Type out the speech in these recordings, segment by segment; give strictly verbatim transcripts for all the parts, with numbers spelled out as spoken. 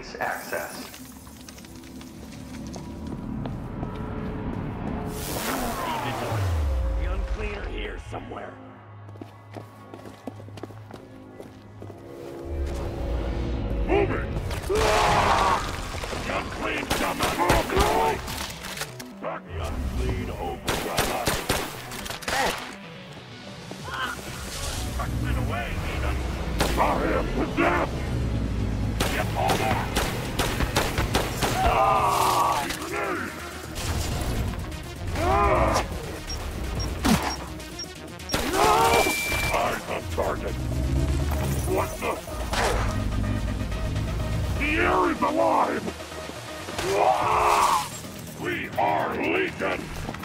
Database access. The unclean are here somewhere. Moving! The unclean shall not walk this way! Back the unclean over us! Tuck it away, Eden! I am possessed! Get all that! Ah! Grenade! Ah! No! Eyes on target! What the? The air is alive! Ah! We are Legion!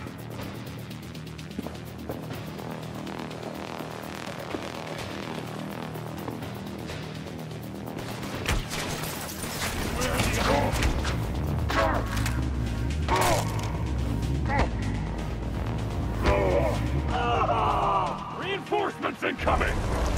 Reinforcements incoming!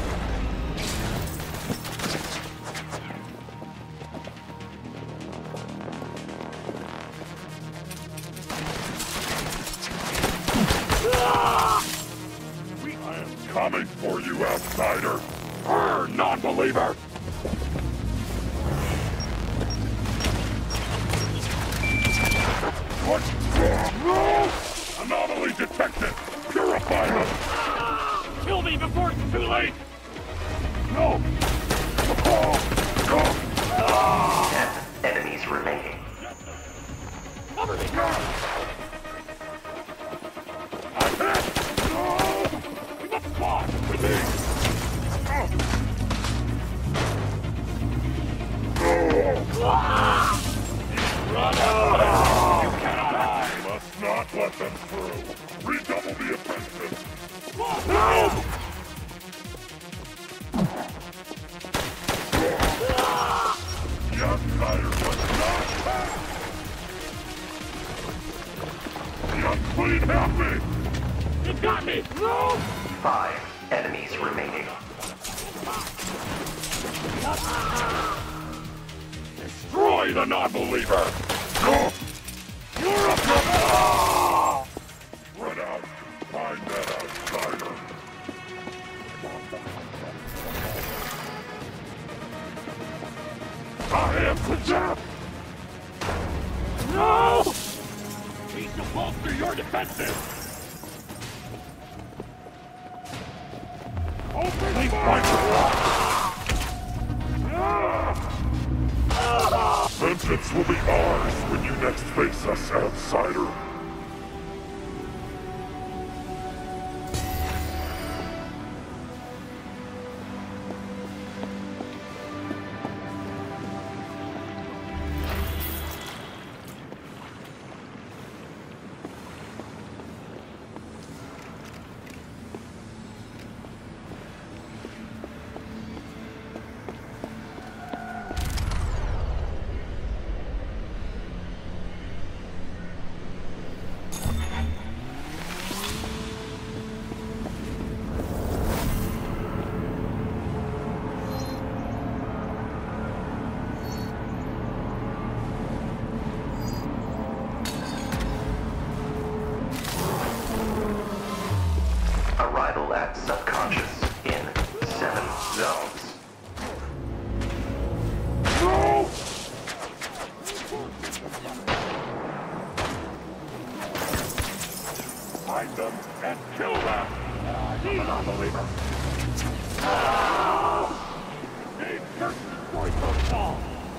We I am coming for you, outsider! Brr, non-believer! What? No! Anomaly detected! Purify them! Kill me before it's too late! No! Oh, no! Ten enemies remaining. Cover me! I'm hit! No! We must fly with me! Run out! You cannot hide! We must not let them through! Redouble the offensive! No! The outsider must not pass! The unclean have me! You got me! No! Five enemies remaining. Destroy the non-believer! No! You're a ah! Run out! Find that outsider! I am possessed! No! Need to bolster your defenses! Open fire! Vengeance will be ours when you next face us, outsider. Arrival at subconscious in seven zones. No! Find them and kill them! He's an unbeliever! Need certain voice of fall!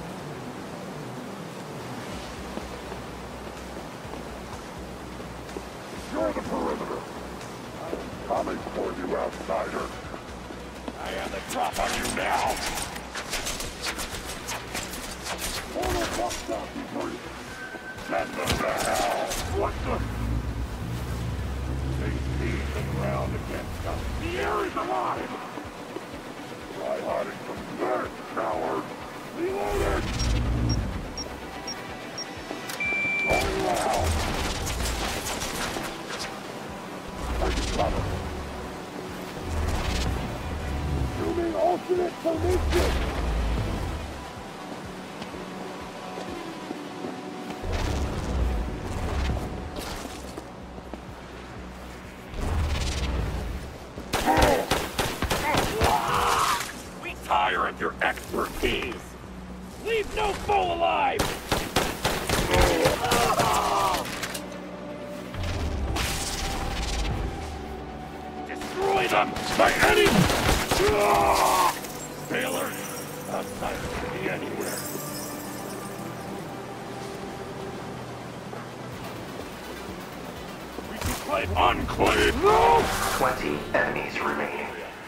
Secure the perimeter! Coming for you, outsider! I am the drop on you now! Portal fucked up, you freak! Send them to hell! What the? They seize the ground against us! The air is alive! Try hiding from there, coward! Reloaded! Going loud! Ultimate formation! Leave no foe alive! Destroy them by any... Stay alert! Outsiders can be anywhere. We can play Enclave! No! twenty enemies remaining.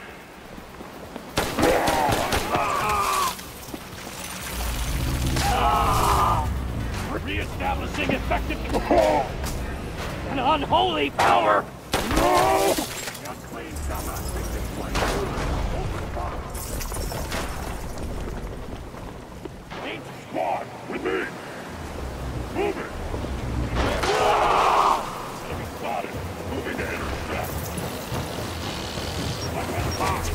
Re-establishing effective control! An unholy power! No! Just clean summer. Eight Squad, with me! Move it! Enemy spotted. Moving to intercept. Weapon locked.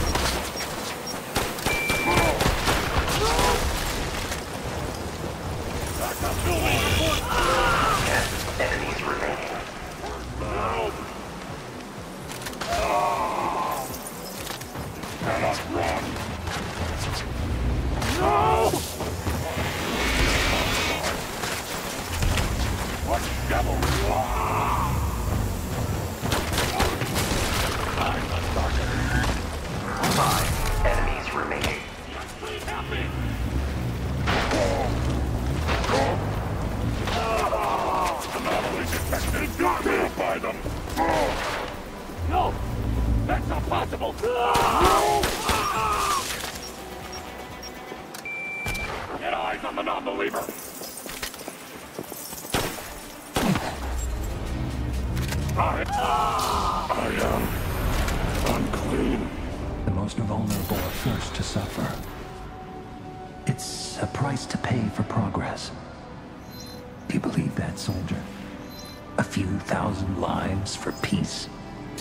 Back up, building. ten enemies remaining. Move! Cannot run! No! What devil? Five enemies remaining. Anomaly detected! Verify them! No! That's not possible! Get eyes on the non-believer! I... I am... unclean. The most vulnerable are first to suffer. It's a price to pay for progress. Do you believe that, soldier? A few thousand lives for peace.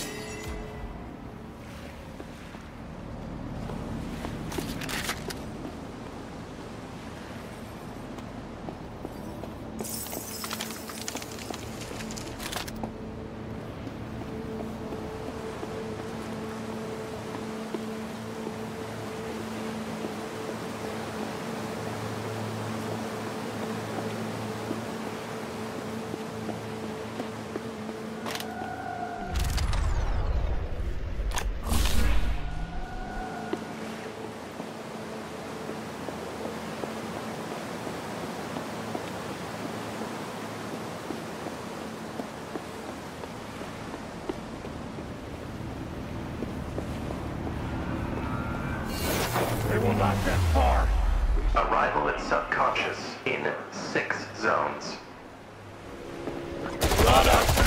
They will not get far. Arrival at subconscious in six zones. Let us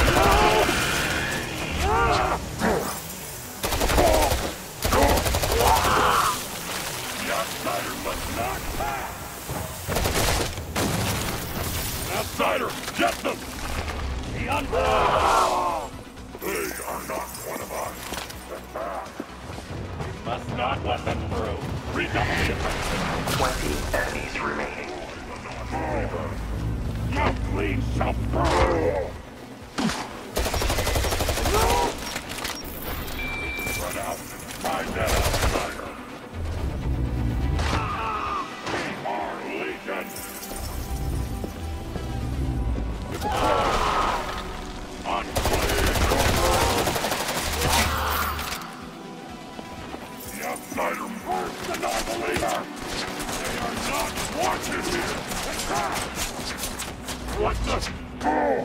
The outsider must not pass. Outsider, get them! The unbelievable! They are not one of us. Get back. Must not let them through! Redouble the attack. twenty enemies remaining. Your fleet shall burn! Spread out and find that outsider. We are Legion! Unclean! The outsider first, the non-believer! They are not wanted here! Attack! What the? Oh!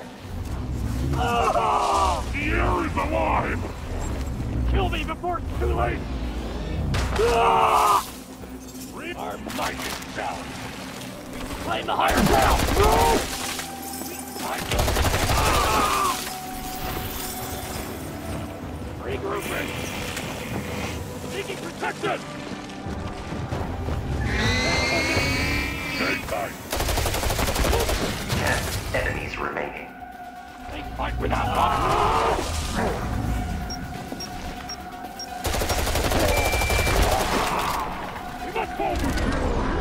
Ah! The air is alive! Kill me before it's too late! Ah! Our might is challenged! Claim the higher ground! No! Find them! Ah! Regrouping! Seeking protection! Stay tight! ten enemies remaining. They fight without us! We must forward!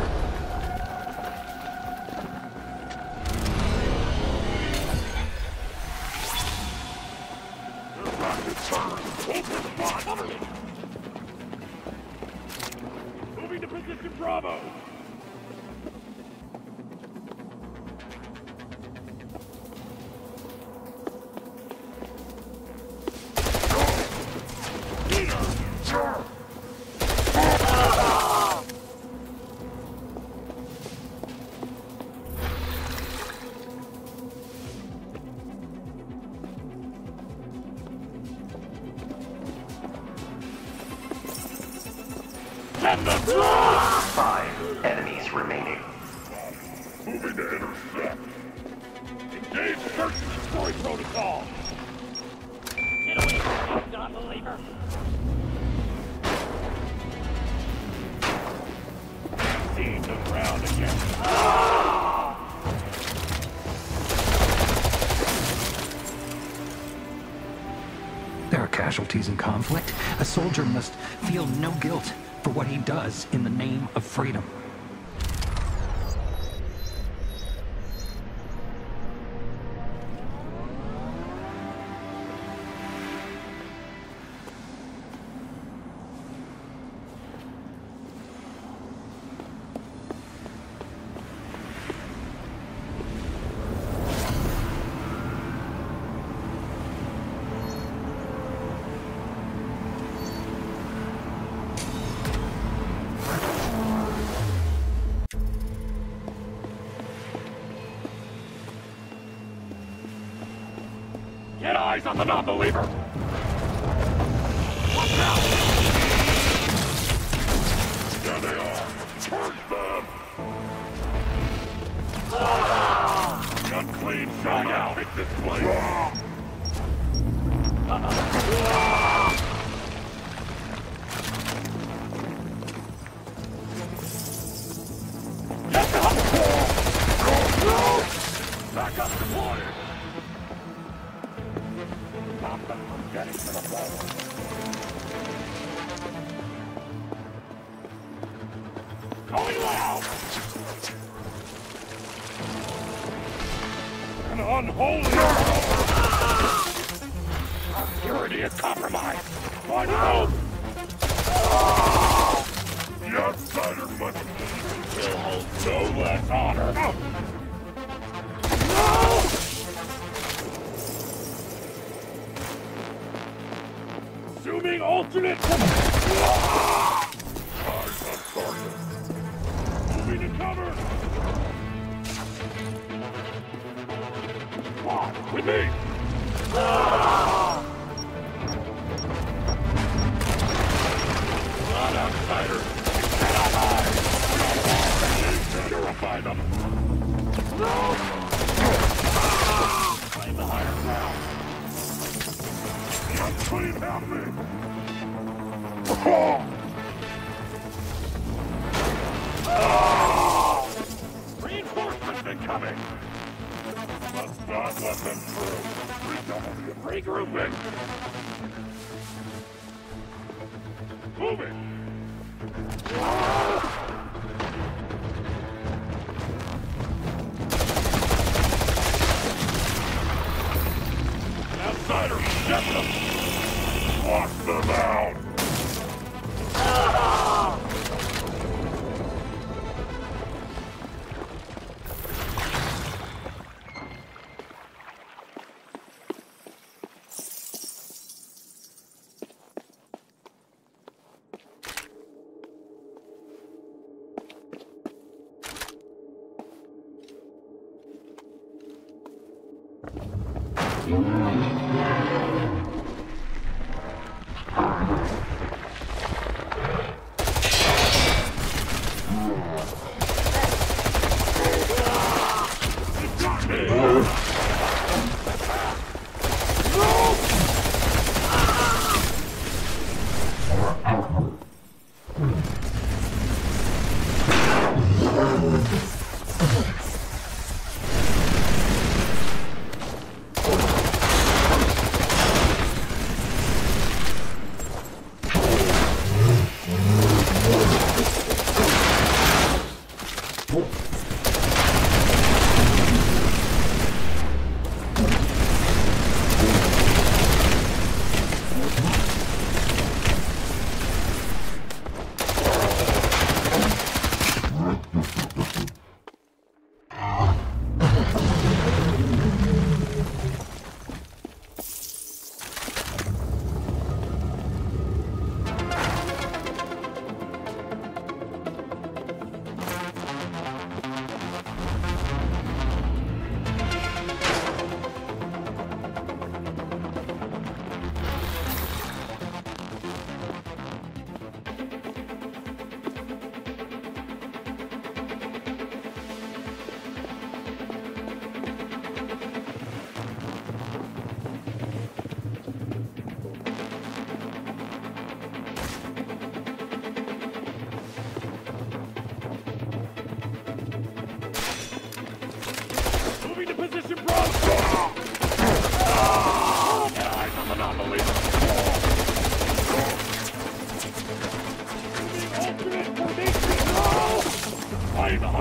The rocket burn! Open spot! Cover me! Moving to position Bravo! Get them! Five enemies remaining. Moving to intercept. Engage search and destroy protocol! Get away from me, non-believer! See the ground again. There are casualties in conflict. A soldier must feel no guilt for what he does in the name of freedom. Get eyes on the non-believer! Watch out! There they are! Charge them! Unclean shot out! Take this place! Get them! Back up deployed! Stop them from getting to the ball. Going loud! An unholy Our purity is compromised! Find help! The outsider must Will hold no less honor! No! Assuming alternate... Eyes on target. Moving to cover! On, with me! Run, outsider! Cannot hide! Purify them! No! Claim the higher ground! The unclean help me! Reinforcements incoming! Must not let them through. Regrouping! Moving! Outsider, get them! Lock them out!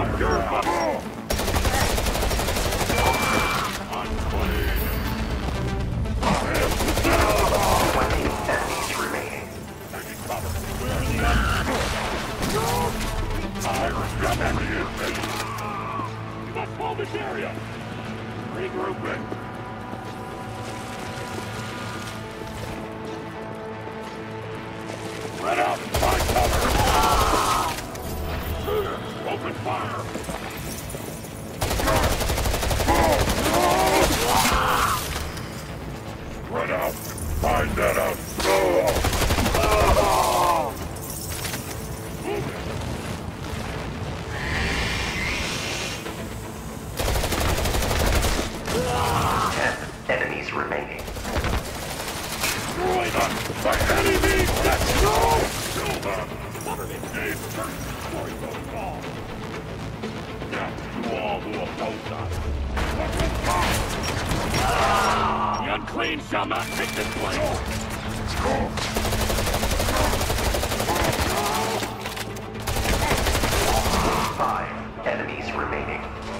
Twenty enemies remaining. You must hold this area. Regrouping. Spread out and find cover. Shooter, open fire. Spread out. Find that out. Ten enemies remaining. Destroy them! The enemy! Let's go! Kill them! Cover me! Need certain destroy those walls! Death to all who oppose us! Weapon fire! The unclean shall not take this place! Five enemies remaining.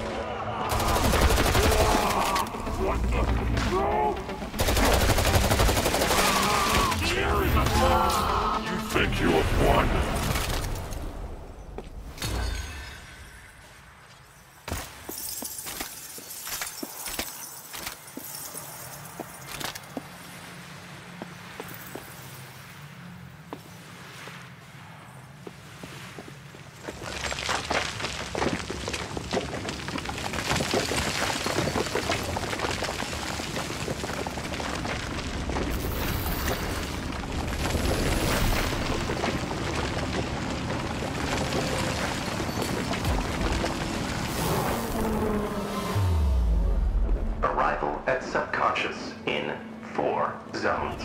What the? No! Here is a... You think you have won? Arrival at subconscious in four zones.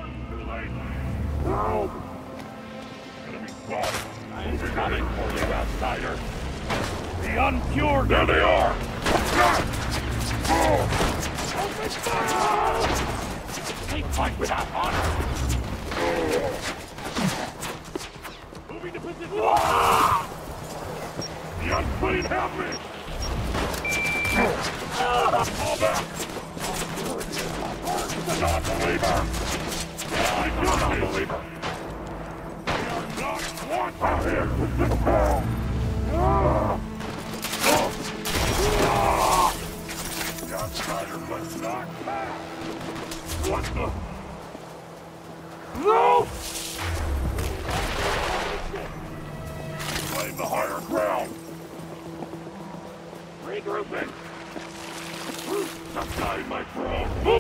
Help! Enemy spotted! I'm coming for you, outsider! The unpure! There they are! Open fire! They fight without honor! Moving to position! The unclean have me! Fall back! The non-believer! I'm not a non-believer! We are not one out here! The outsider must not pass! What the? No! Claim the higher ground! Regrouping! Some guy in my throne! Oh!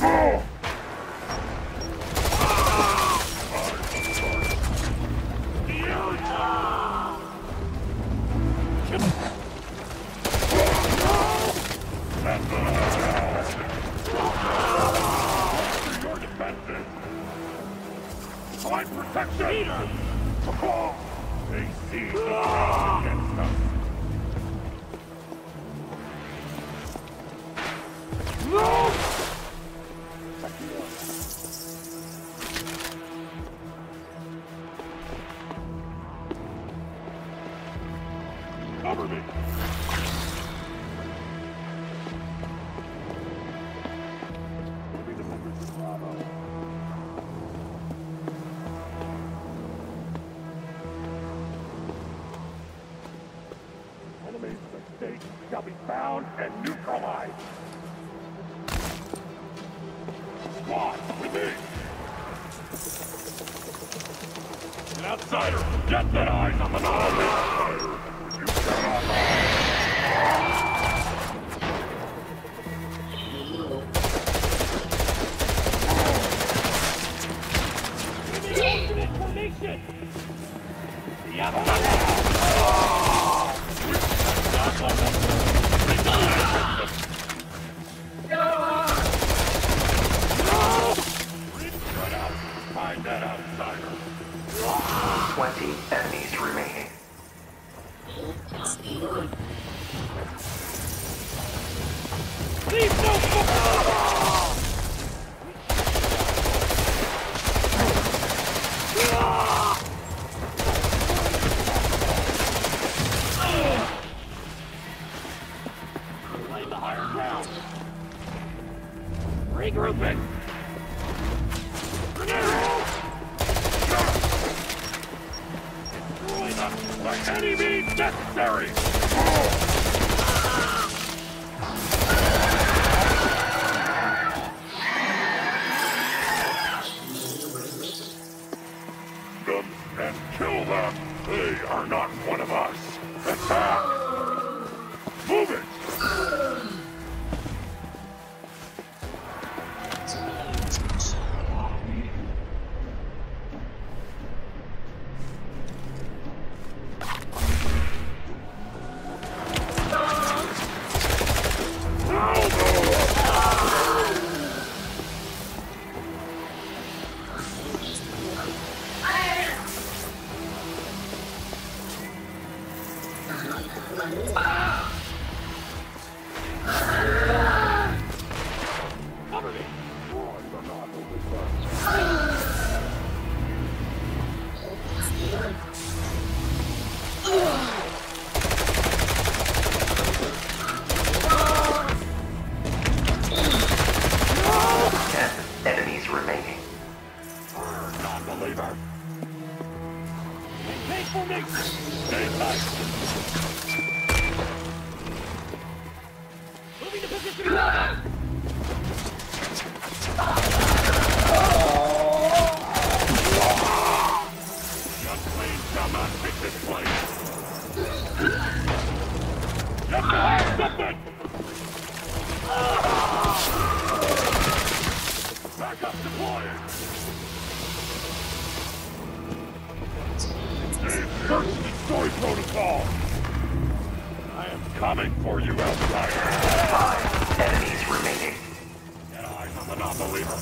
The area! That's the your defenses! Find protection! They see the ground against us! No! Cover me! Enemies of the state shall be found and neutralized! Squad, with me! An outsider! Get that eyes on the non-outsider! You cannot Give me ultimate formation! The outsider! Find that outsider. Twenty enemies remaining. Claim the higher ground! Regrouping! Grenade! Destroy them by any means necessary! Them and kill them! They are not one of us! Attack! Move it! Cover me! Ten enemies remaining. Non-believer! Maintain formation! Stay tight! Moving to position one! Your plane shall not take this place! You have to have something! Back up deployed! Search destroy protocol! I am coming for you, outsider! Five enemies remaining. Get eyes on the non-believer!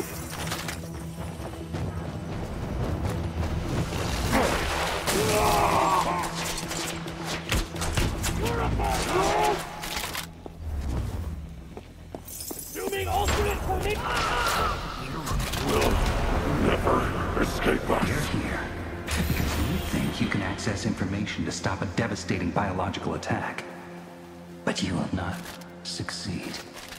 You're a fool! Assuming alternate formation! Will never escape us! You're here because you think you can access information to stop a devastating biological attack. But you will not succeed.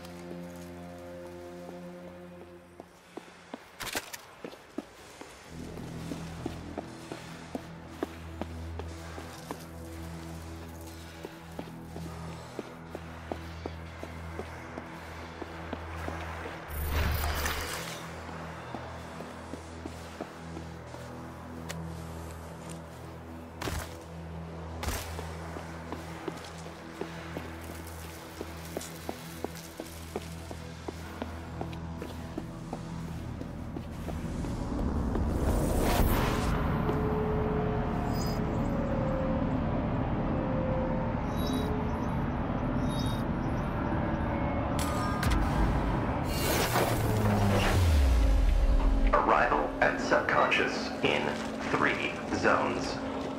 Arrival at subconscious in three zones.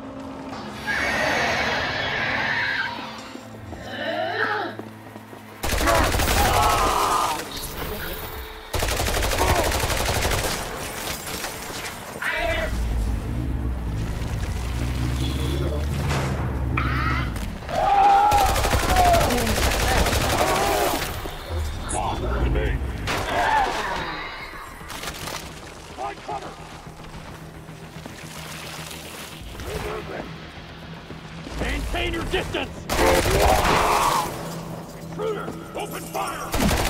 Follow me! Find cover! Maintain your distance! Intruder! Open fire!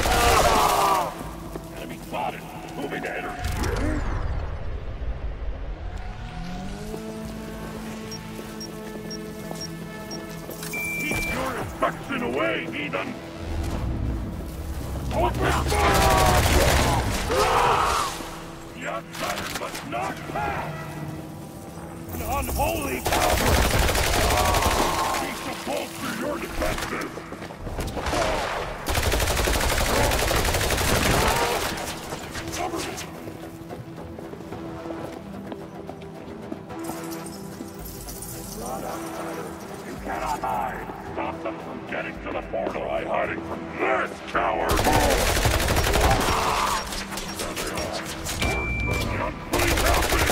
Enemy spotted! Moving to enter! Keep your infection away, heathen! Open fire! The outsider must not pass! An unholy power! We shall bolster your defenses! Cover me! Run, outsider! You cannot hide! Stop them from getting to the portal by hiding from this coward! There they are! Please help me!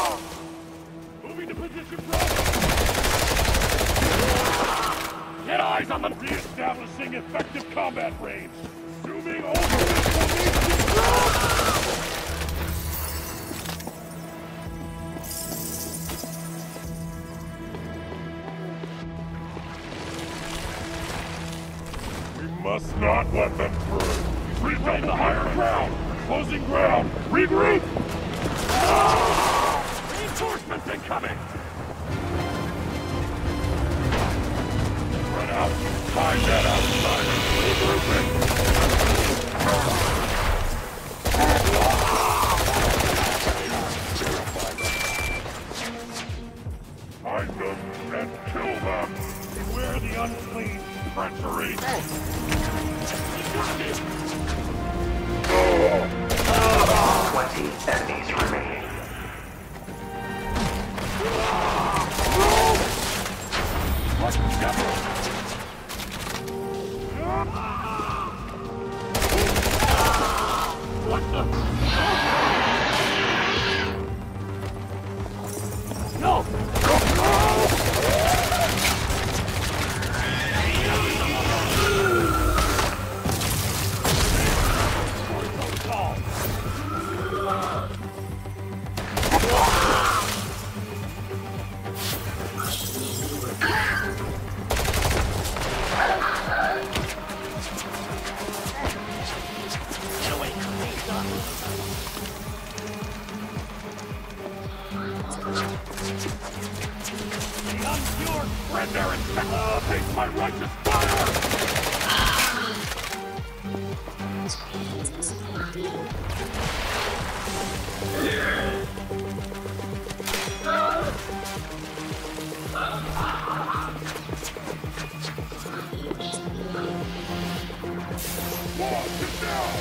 Moving to position Bravo! Get on! Eyes on them! Re-establishing effective combat range. Zooming over formation. We must not let them through. Reclaim the higher ground. Closing ground. Regroup. Ah! Reinforcements incoming. Spread out. Find that outsider. Regrouping. Find them and kill them. Beware the unclean treachery. Twenty enemies remaining. What the devil? What the? No! Take my righteous fire! Boss, get down!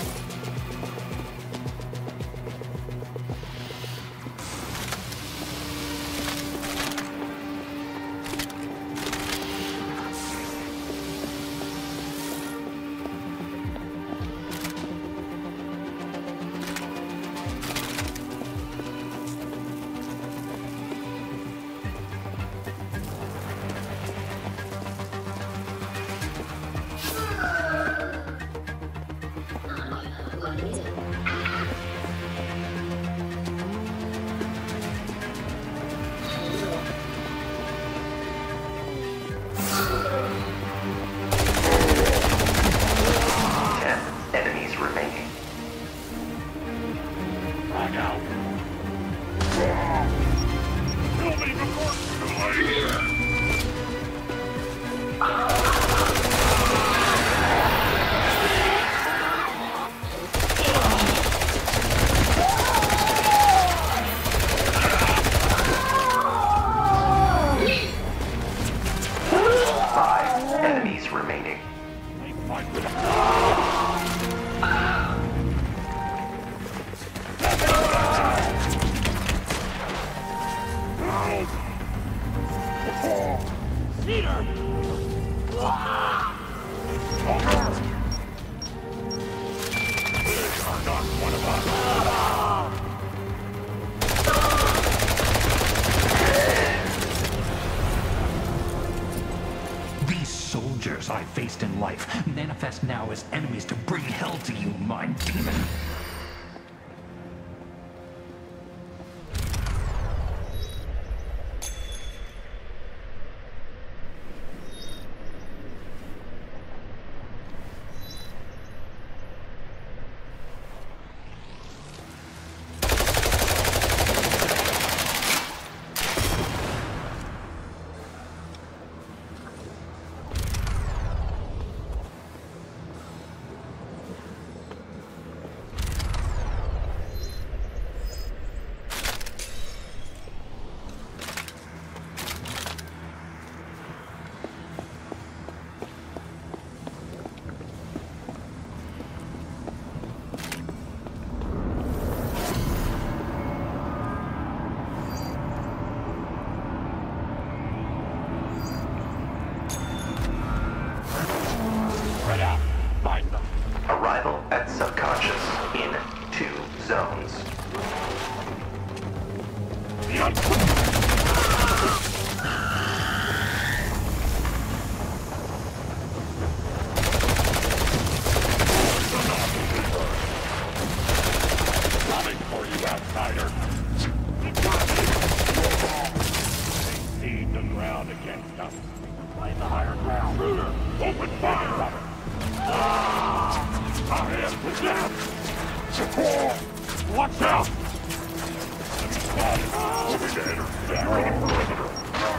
I faced in life manifest now as enemies to bring hell to you, mind demon. Arrival at subconscious in two zones. Watch out! Moving to intersect on the perimeter.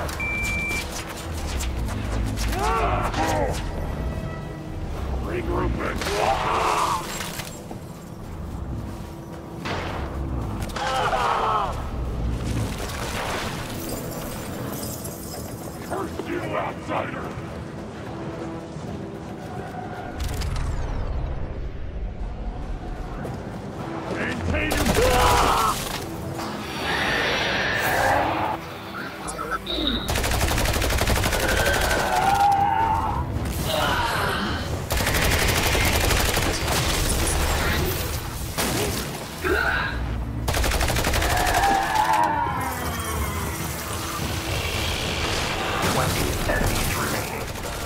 Regrouping. Curse you, outsider! Maintain your... twenty enemies remaining.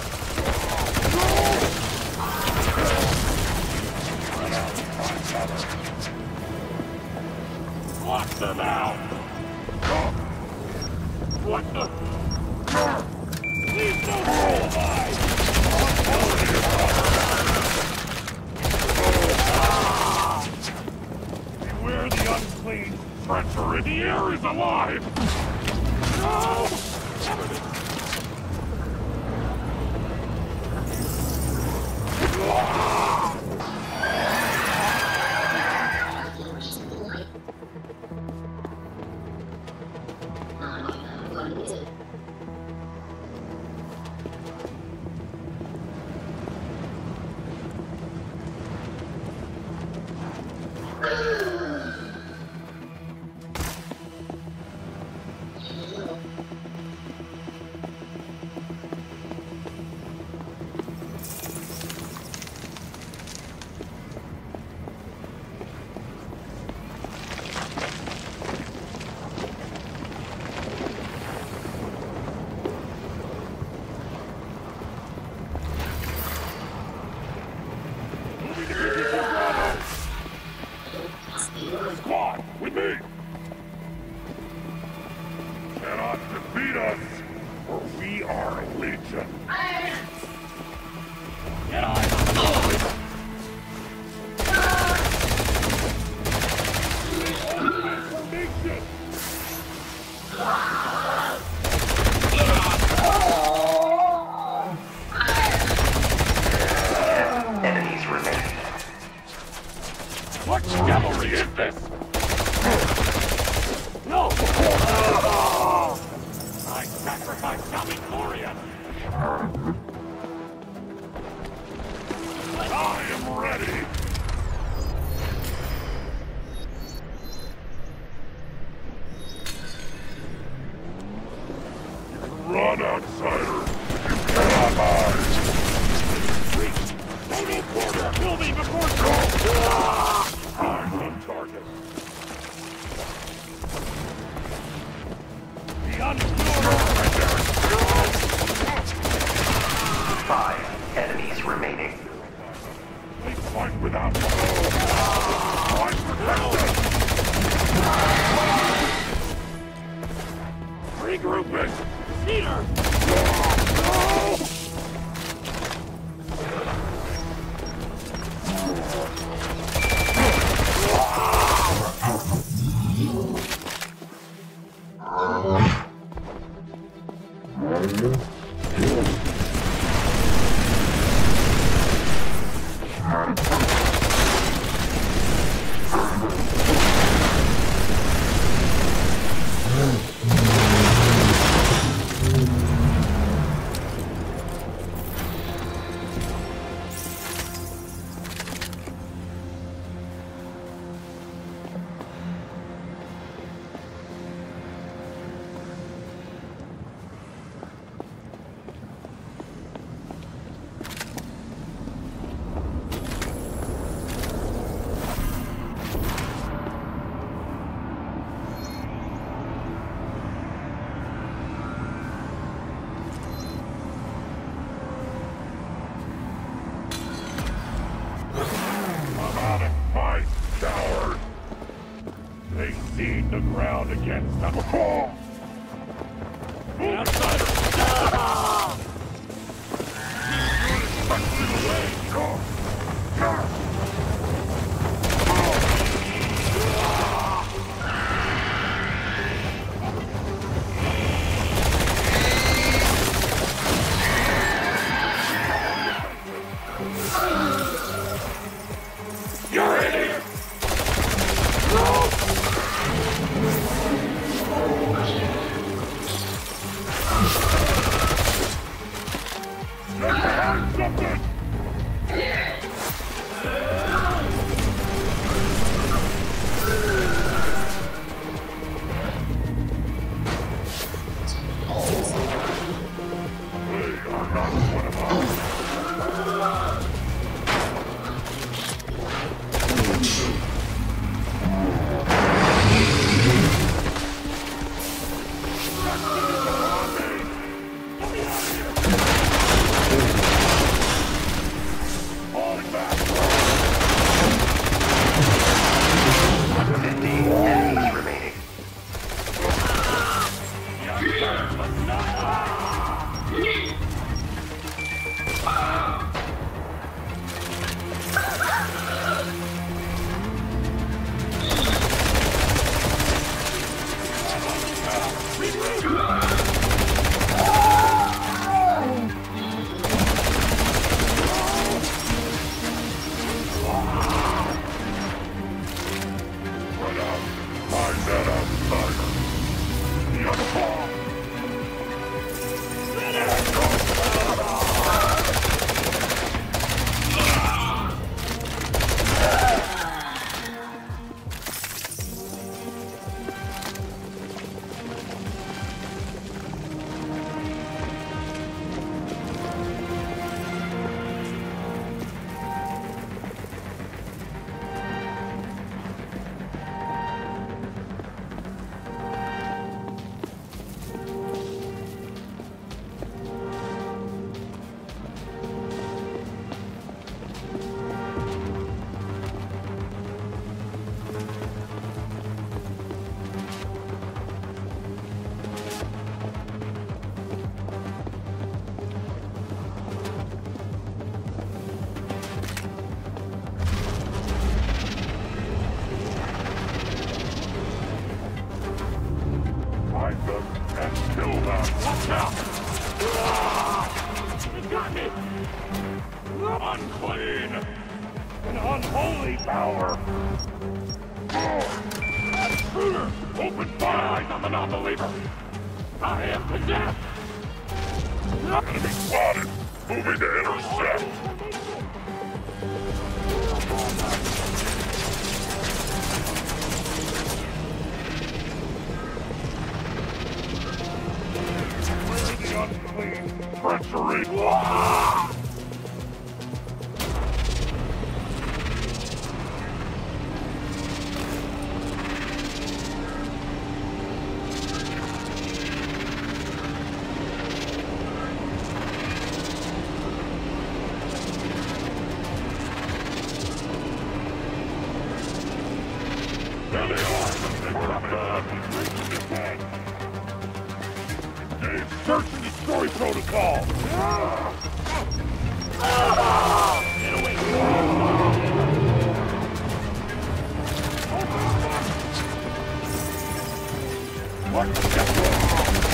Lock them out! What the? Leave no hole alive! Beware the unclean! Treacher in the air is alive! No! Squad, with me! Cannot defeat us, for we are legion. Get on! Formation! Enemies remaining. What cavalry is this? No! My sacrifice shall be glorious! I am ready! Run, outsider! You cannot hide! Retreat! Total quarter! Kill me before go! I'm on target. The unpure right there! Five enemies remaining. They fight without foe! I protect them! Regrouping! Cedar! No! Seen the ground against them. Outsider! Ah! Away. Unclean! An unholy power! Oh, intruder! Open fire on the non-believer! I am possessed! Enemy spotted! Moving to intercept! The unclean! Treachery! Wah! There they are! Engage search and destroy protocol! Get away from me! What the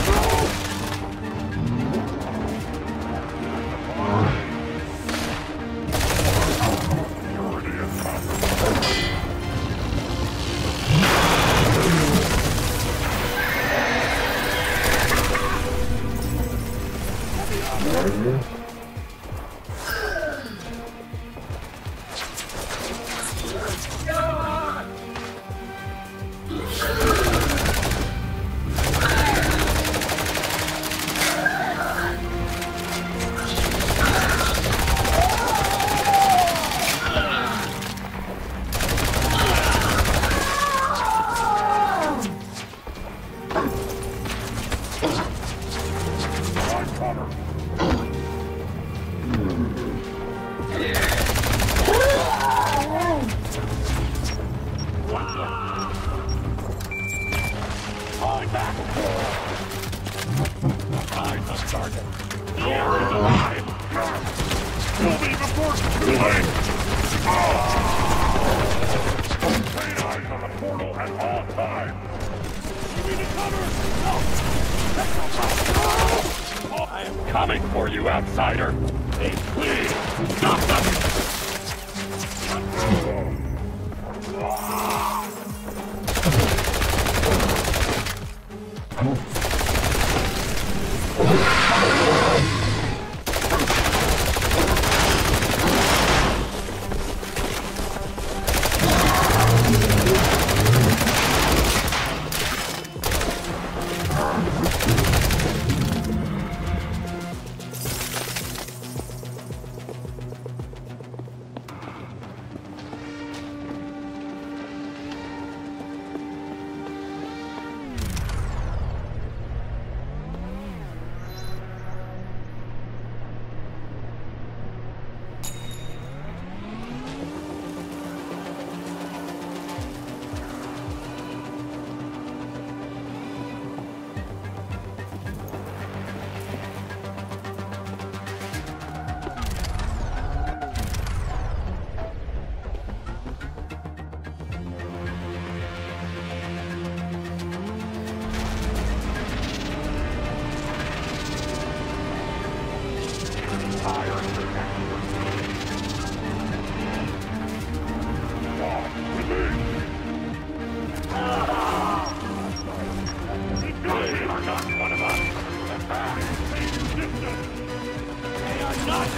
I am coming for you, outsider! Hey, please! Stop them!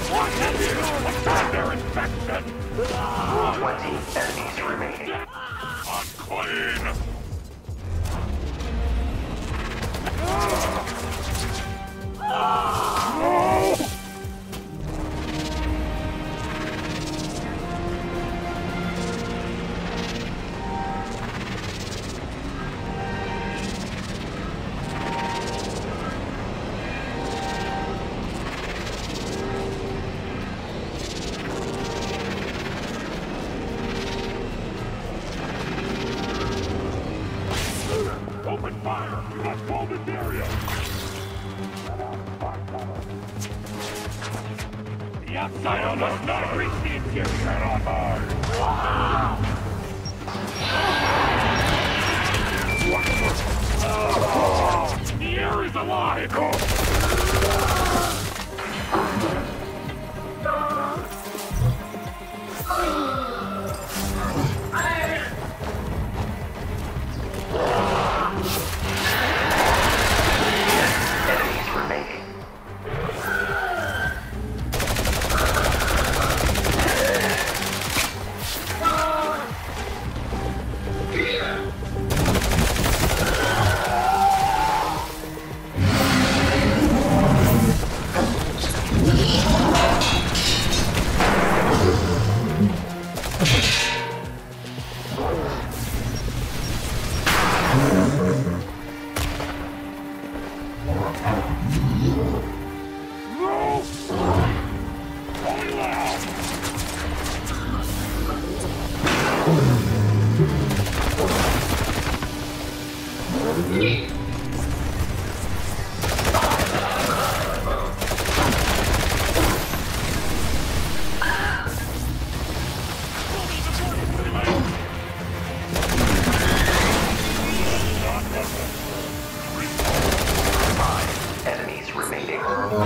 What have you? What's under inspection? twenty enemies remaining. Unclean! No! Open fire! Let's hold this area! The outsider must not reach the interior! Get on board! The air is alive! Enemies remaining. No! Only loud! Five enemies remaining.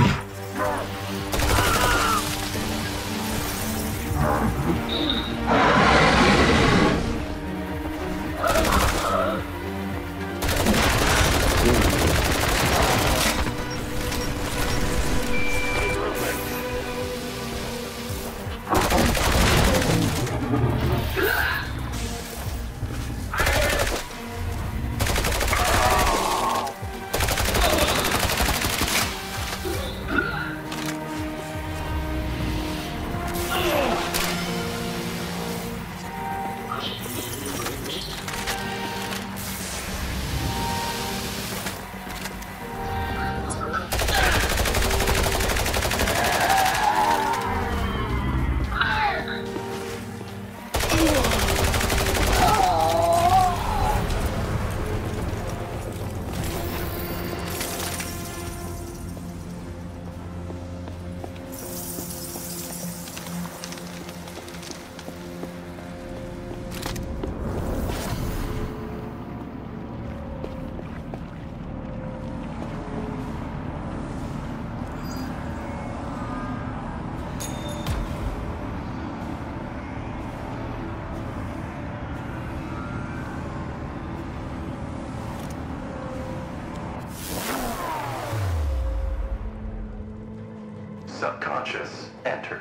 Subconscious entered.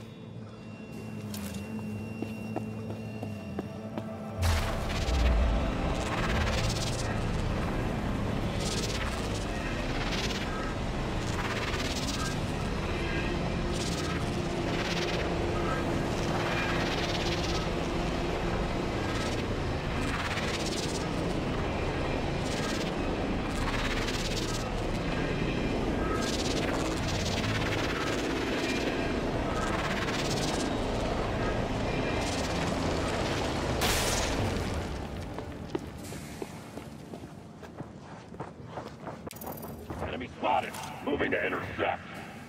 Enemy spotted! Moving to intercept!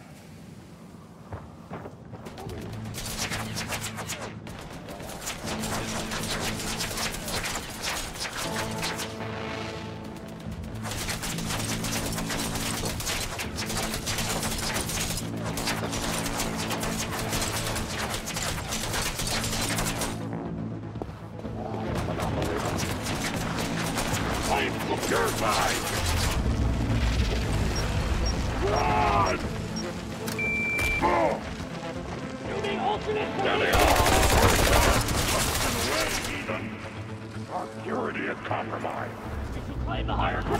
Flames purified! Run! Oh! Steady on! Our purity is compromised. We should claim the higher ground.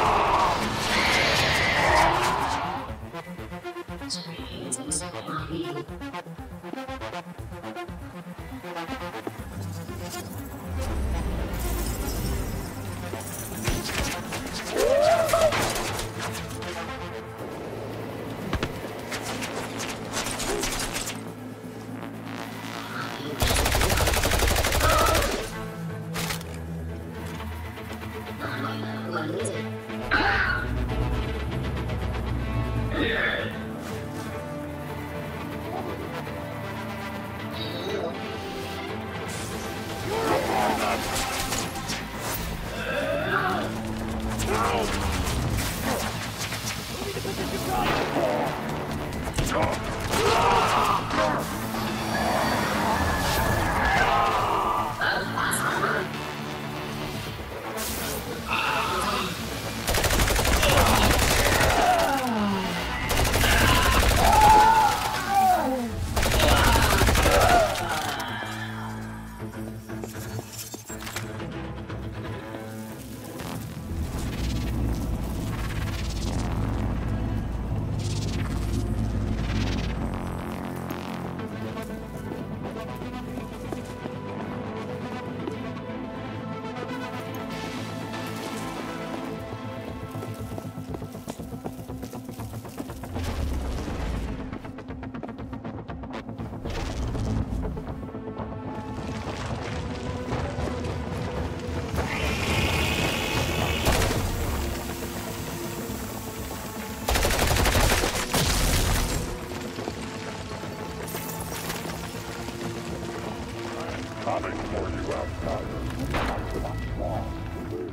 Coming for you, outsider. I cannot walk away.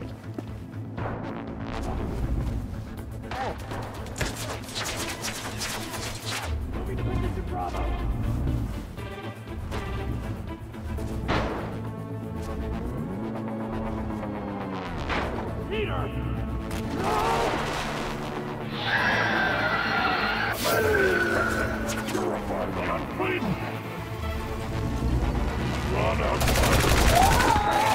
Moving to position Bravo. Peter! You're a barbarian, please! Run outside!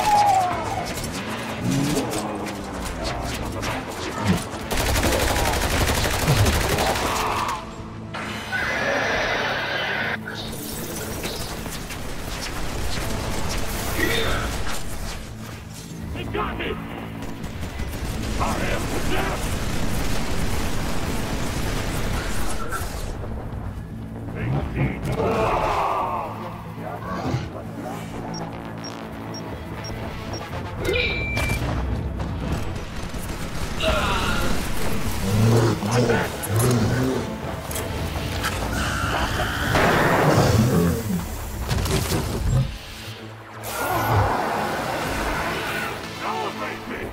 They got me! I am the death! Elevate me!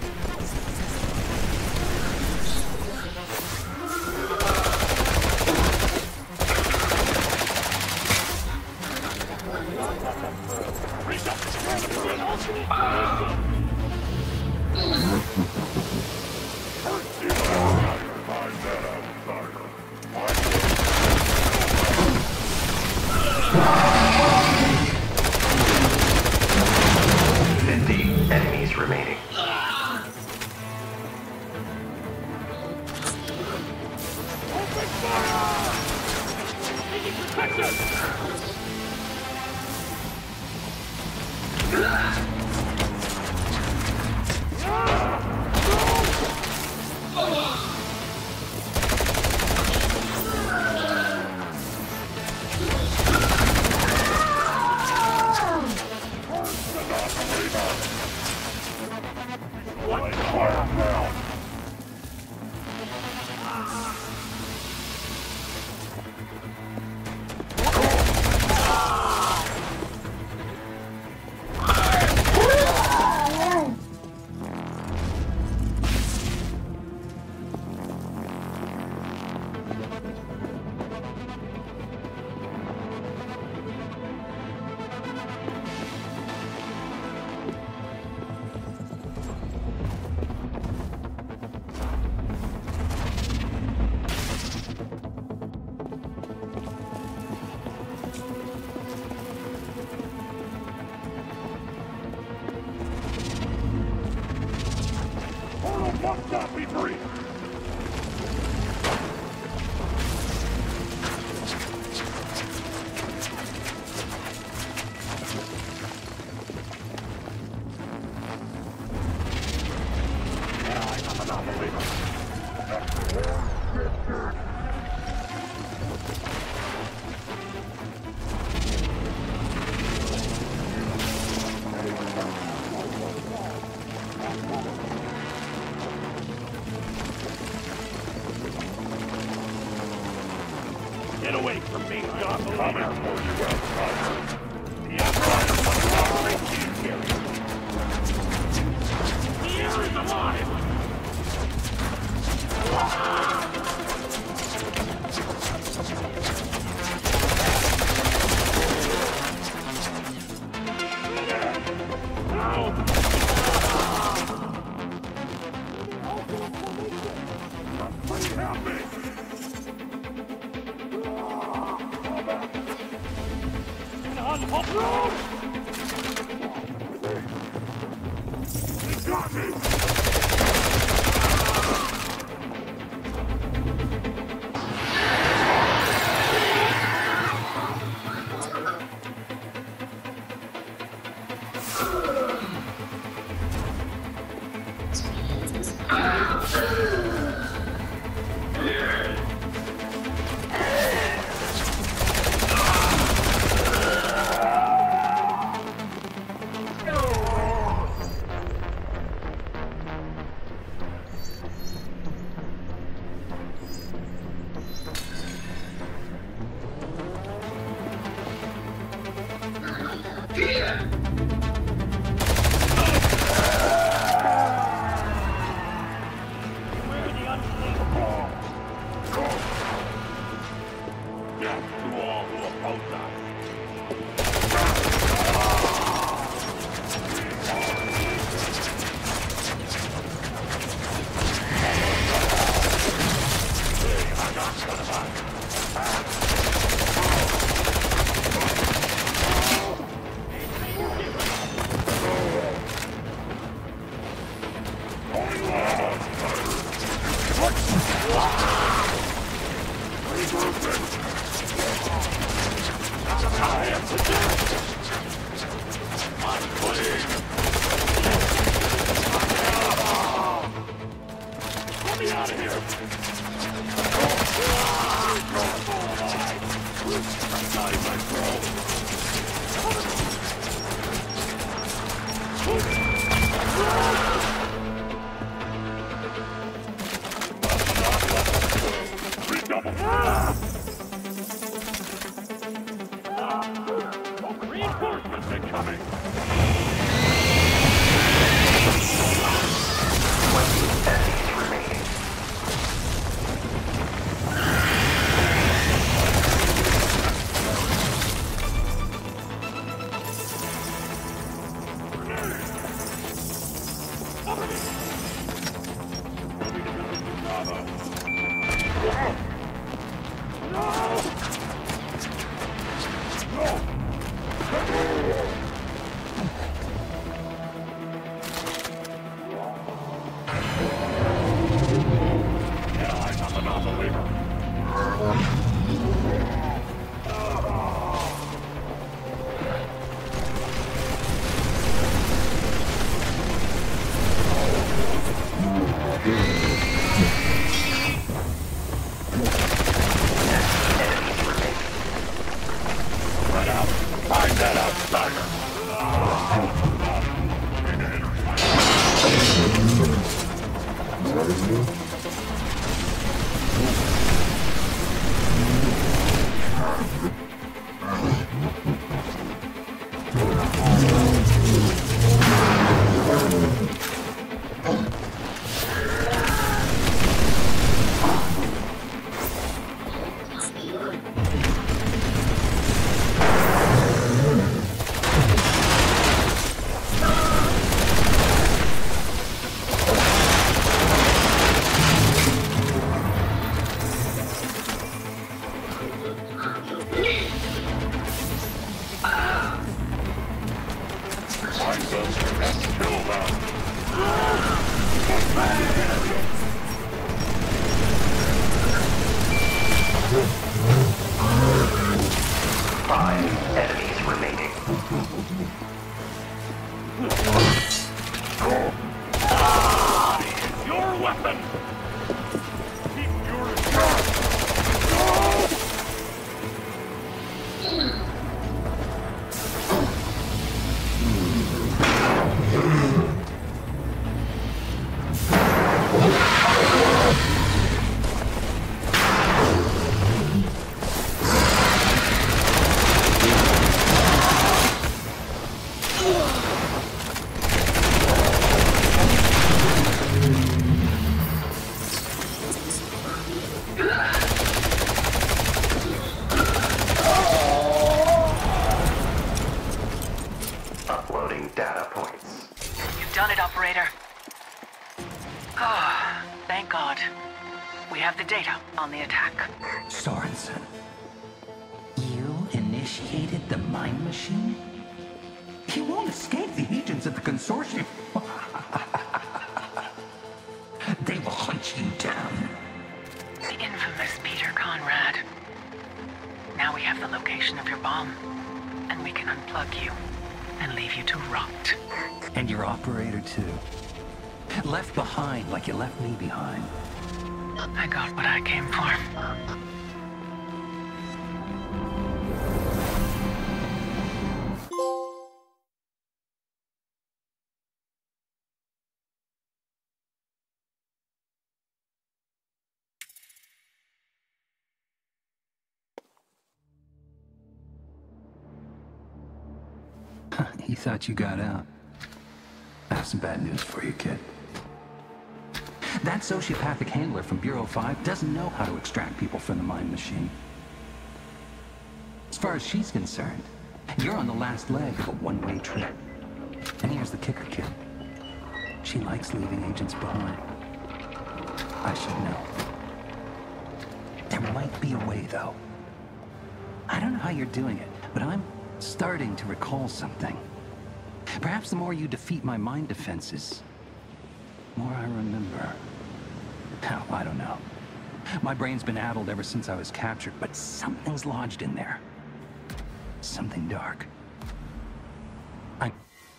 Reach up the ground for an alternate position! Find that outsider. fifty enemies remaining. Open fire! Taking protection! What fire now? coming for you, outsider. The Empire will not reach you, Gary. The air is alive! Reinforcements incoming! twenty enemies remaining. Five enemies remaining. Your weapon! Keep your data points. You've done it, operator. Ah, thank God. We have the data on the attack. Sorensen, you initiated the mind machine? You won't escape the agents of the consortium. They will hunt you down. The infamous Peter Conrad. Now we have the location of your bomb, and we can unplug you and leave you to rot. And your operator, too. Left behind like you left me behind. I got what I came for. You thought you got out. I have some bad news for you, kid. That sociopathic handler from Bureau five doesn't know how to extract people from the mind machine. As far as she's concerned, you're on the last leg of a one-way trip. And here's the kicker, kid. She likes leaving agents behind. I should know. There might be a way, though. I don't know how you're doing it, but I'm starting to recall something. Perhaps the more you defeat my mind defenses, the more I remember. How, I don't know. My brain's been addled ever since I was captured, but something's lodged in there. Something dark. I...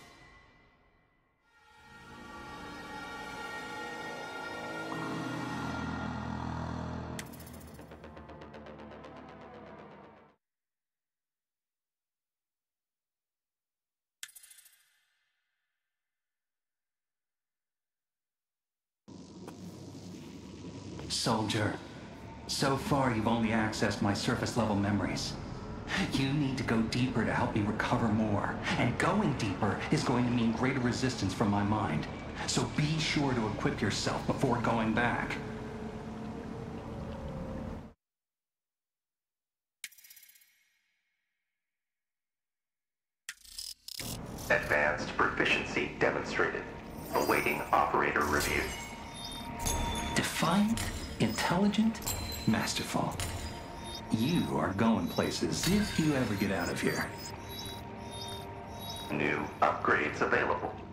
Soldier, so far you've only accessed my surface-level memories. You need to go deeper to help me recover more, and going deeper is going to mean greater resistance from my mind. So be sure to equip yourself before going back. Advanced proficiency demonstrated. Awaiting operator review. Defiant, intelligent, masterful. You are going places if you ever get out of here. New upgrades available.